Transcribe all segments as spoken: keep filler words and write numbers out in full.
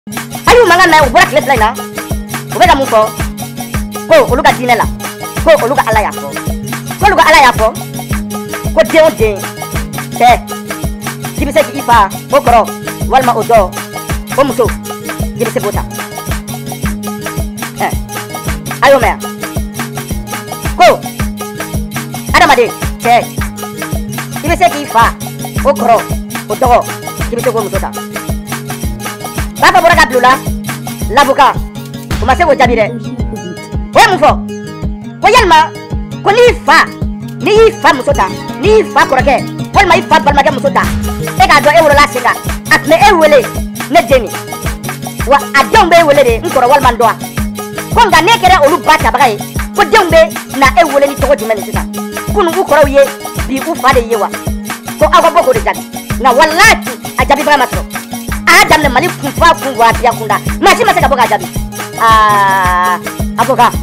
ayu manga na ubora kile plana ubega mufo ko oluga dinela ko oluga ala yafo ko oluga ala yafo ko de ode te kibise ki ifa okoro walma odo o muso kibise bota eh ayo me ko adamade te kibise ki ifa okoro odo kibise ko muso ta Papa Boraka Blula, l'avocat, comment c'est vous dire? Ouais, mon frère, voyez-moi, qu'on y fa, ni fa musota, ni fa corake, on m'a fa balmaga musota, et qu'à doit euro la sega, at me ewele, ne demi. Wa adjombe ewele, nkora walman doa. Konga nekere olu bata bagaye, ko djombe na ewele ni togo jumene sisa. Kunu ukora uye, bi ufa de yewa. Ko awa boko de jabi, na walati ajabi baga masro. Adam le mali kufa kuwa dia kunda machi masaka boga jabi ah aboga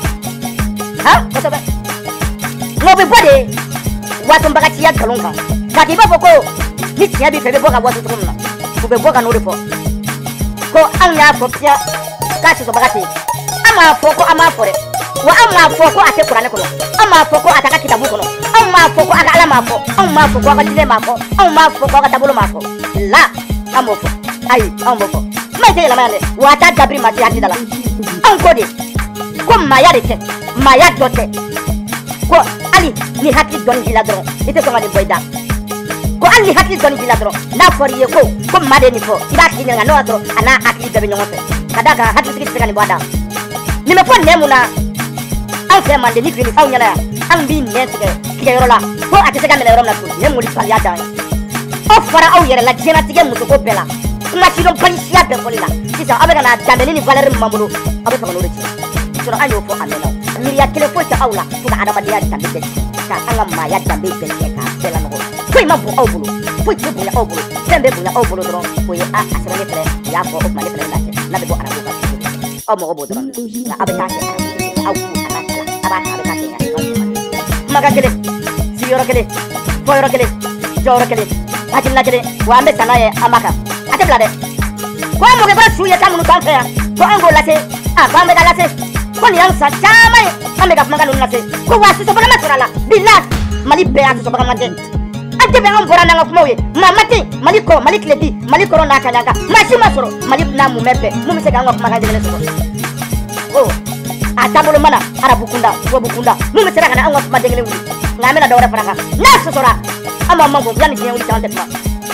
ha kosobe ngobe bode wato mbaga tia kalonga kati babo ko ni tia bi febe boga wato tumna kube boga no refo ko anya fo pia kachi so bagati ama fo ko ama fore wa ama fo ko ate kurane ko ama fo ko ataka kitabu ko ama fo ko aga ala mafo ama fo ko aga dile mafo ama fo ko aga tabulo mafo la amofo ayi amofo maite la mane wata dabri mati hadi dala ankode ko maya rete maya dote ko ali ni hati don gila dron ite ko ngade boyda ko ali hati don gila dron na foriye ko ko made ni fo iba kinya no atro ana akli bebe nyongote kadaka hati sikiti sekani boda ni me pon nemuna an fe mande ni fini faw nyala an bi netike kigero la ko ate sekani le rom na tu nemu di palia dan o fara aw yere la jena tige muso ko bela kuma ci don palisia be folila sisa abega na dameni ni valeur mamulu abe fa lori ci so ayo fo amela miriya kele fo ta awla to da adama dia dambe be ka anga ma ya dambe be ka bela no ko ma bu awbulu fo ci bu ya awbulu sembe bu ya awbulu do ko ya a asere fere ya fo o ma le fere la na be bo ara ko o mo bo do na abe ta se aw ala aba ta abe ta se maga kele siyoro kele fo yoro kele joro kele Hakim na kede wa ambe sanaye amaka ate blade ko mo ke ba suye kamunu kan fe ko ango lase a ba me lase ko ni ansa chama ambe ka manga nuna se ko wa su so bana masala billah mali be asu so bana manje ate be ngora na ngafmoye mamati mali ko mali kleti mali corona kanyanga mashi masoro mali na mu mebe mu se ka ngaf manga jele so oh atabulo mana arabu kunda wo bukunda mu se ra kana ngaf madengele wu ngamela dawra faraka na so sora ama mambo yani je uli tante pa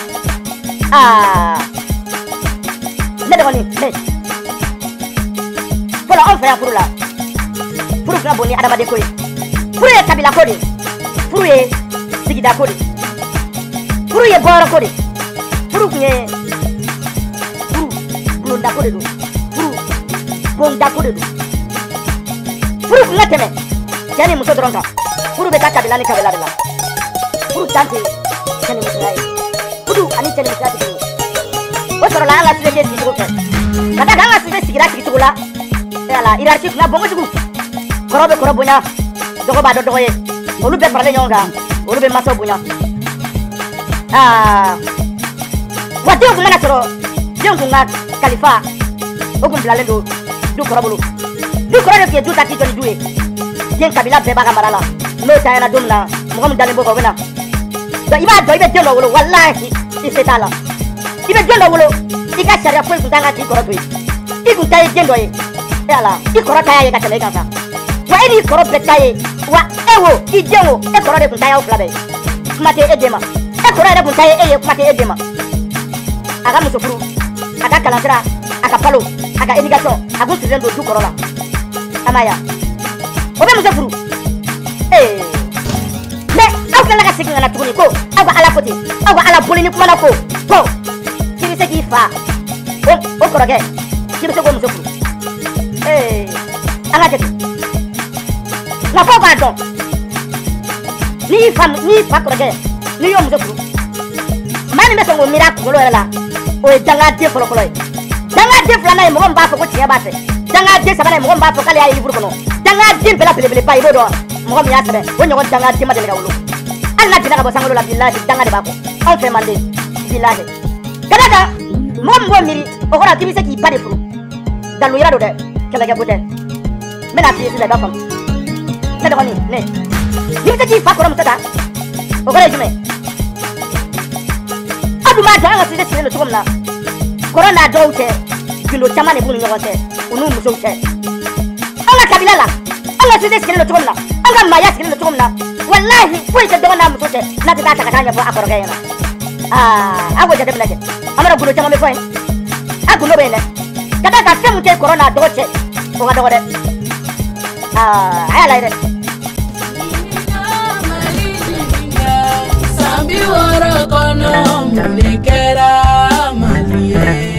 ah ne de woni ne pour on faire pour la pour que boni adama de koy pour e kabila kodi pour e sigida kodi pour e boro kodi pour nye pour pour nda kodi do pour bon nda kodi do pour ngateme yani muso dronka pour be kabila ni kabila de la Puru tante kani musulai kudu ani tani musulai kudu wasoro la anga sije ji ko kada anga sije sigira ki tugula ala irarki na bongo tugu korobe korobo nya dogo ba dogo ye olu be parale nyonga olu be maso bunya ah wadi ko ngana toro jongu nga kalifa ogun blale do du korobulu du korobe ke du taki to duwe yen kabila be ba kamarala no tayana dumna mo ngam dale bogo bena iba do ibe jono wolo wallahi isetala ibe jono wolo ika sharia ko kutanga ti koro tu iku tay jendo e ala ikoro tay ka tele kansa wa eni koro betaye wa ewo ijewo e koro de kutaya oflabe mate edema e koro de kutaya e mate edema aga musofuru aga kalantra aga palo aga irrigation aga tirendo du koro la amaya obe musofuru eh la ka sigin na tuguni ko awa ala koti awa ala bolini kuma na ko ko kiri se ki fa o o koroge kiri se ko muso furu eh ala kete na ko ba don ni fa ni fa koroge ni yo muso furu mani me so ngo miracle lo la o e danga de folo folo danga de flana e mo mba fa ko tiya ba se danga de sabana e mo mba fa kale ya liburu kono danga de bela bele bele pa ibo do mo mi ya sabe wo nyogo danga de ma de ga wulu Allah dina ka bosangolo la billahi danga de bako on fe mande billahi kada da mom bo miri o kɔrɔ k'i bɛ se k'i ba de furu dalu yira don dɛ kɛlɛkɛ ko tɛ n bɛna f'i ye sisan i b'a faamu ne dɔgɔnin ne n'i bɛ se k'i fa kɔrɔmuso ta o kɔrɔ ye jumɛn aw dun b'a dɔn an ka société sigilen don cogo min na kɔrɔ n'a dɔw cɛ gindo caman de b'u ni ɲɔgɔn cɛ u n'u musow cɛ an ka kabila la an ka société sigilen don cogo min na an ka maaya sigilen don cogo min na walahi foyi tɛ dɔgɔnin n'a muso cɛ n'a tɛ taa ta ka taa ɲɛfɔ a kɔrɔkɛ ɲɛna aa a k'o jateminɛ kɛ an bɛna gundo caman bɛ fɔ yen a gundo bɛ yen dɛ ka taa ka fɛn mun kɛ kɔrɔ n'a dɔgɔ cɛ o ka dɔgɔ dɛ aa a y'a lajɛ dɛ. Sambi wara kono mun de kɛra Mali ye.